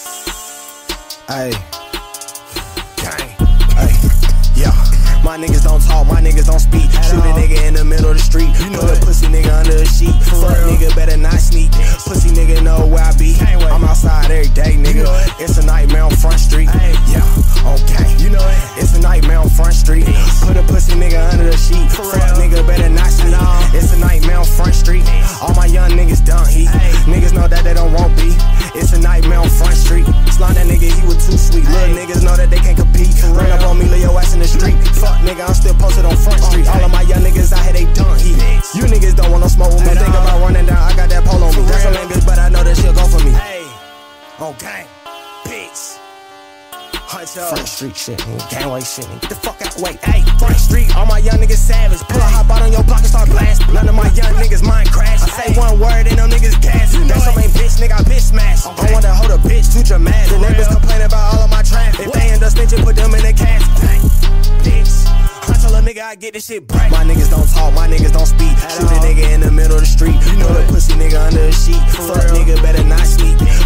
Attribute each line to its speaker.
Speaker 1: Ayy. Gang. Ayy. Yeah. My niggas don't talk, my niggas don't speak. Shoot a nigga in the middle of the street. Put a pussy nigga under a sheet. Fuck nigga better not sneak. Pussy nigga know where I be. I'm outside every day, nigga. It's a nightmare on Front Street. Yeah, okay. You know it. It's a nightmare on Front Street. Put a pussy nigga under the sheet. Fuck nigga better not sneak. It's a nightmare on Front Street. All my young niggas done heat. Niggas know that they don't want be. It's a nightmare on Front Street. Slime that nigga, he was too sweet. Little niggas know that they can't compete. Run up on me, lay your ass in the street. Fuck nigga, I'm still posted on Front Street. All of my young niggas out here, they done heat. You niggas don't want no smoke with me. Think about running down, I got that pole on me. That's a lame bitch, but I know that she'll go for me. Okay, bitch. Front Street shit, can't wait shit. Get the fuck out, wait, ayy. Front Street, all my young niggas savage. Pull a hot bot on your block and start blasting. None of my young niggas mind crash. I say one word and them niggas gas. That's some ain't bitch, nigga, I bitch smash. I want to hold a bitch, too dramatic. The neighbors complain about all of my traffic. If they end up snitching, put them in the casket. Bitch. I tell a nigga I get this shit break. My niggas don't talk, my niggas don't speak. Shoot a nigga in the middle of the street. Put a pussy nigga under a sheet. Fuck nigga better not sneak.